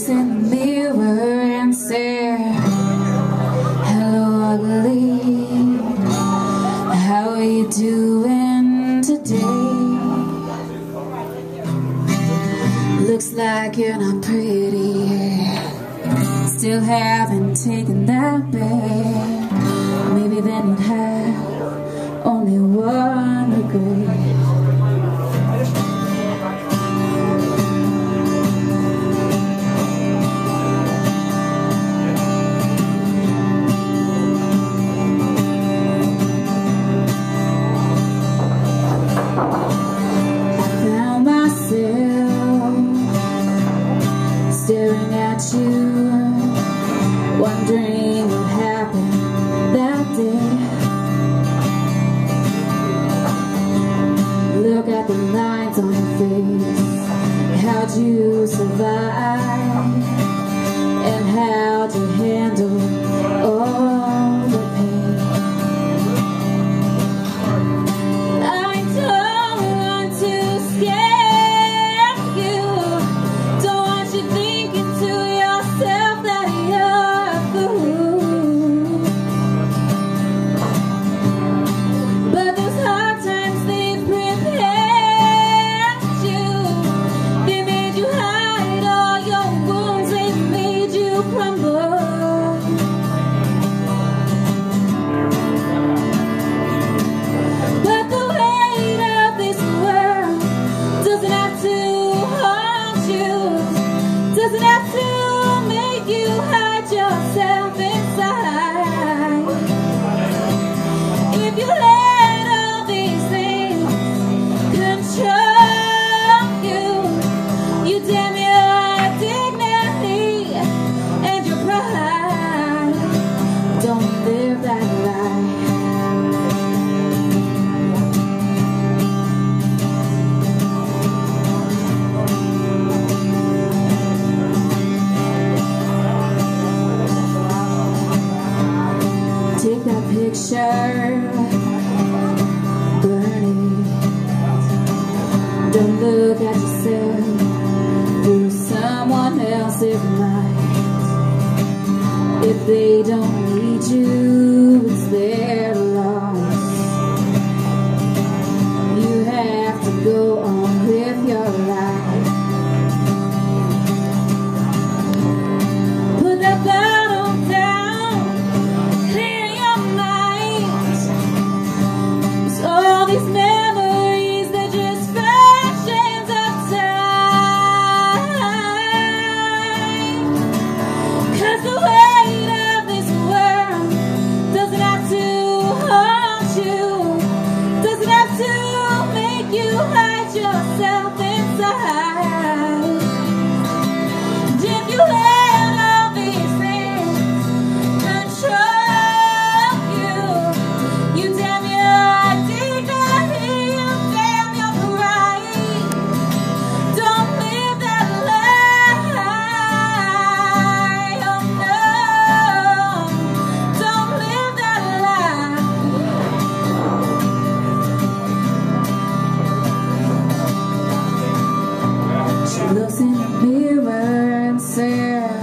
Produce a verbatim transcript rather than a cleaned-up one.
looks in the mirror and says, "Hello, ugly. How are you doing today? Looks like you're not pretty. Still haven't taken that bed. Maybe then you'd have only one regret." Staring at you, wondering what happened that day. Look at the lines on your face. How'd you survive? And how'd you handle all the pain? I don't want to scare you. Don't want you thinking to yourself that you're a fool. But those hard times, they've prepared you. They made you hide all your wounds. They've made you crumble. But the weight of this world doesn't have to haunt you. Doesn't have to make you hide yourself inside. If you let all these things control you, you damn your dignity and your pride. Don't live that life. Take that picture, burn it. Don't look at yourself through someone else's mind. If they don't need you, it's their loss. You have to go on with your life. Put that bottle down. All these memories, they're just fractions of time. 'Cause the weight of this world doesn't have to haunt you. Doesn't have to make you hide yourself inside. And if you let all these things control you, you damn your dignity, you damn your pride. Don't live that lie. Oh no, don't live that lie. She looks in the mirror and says,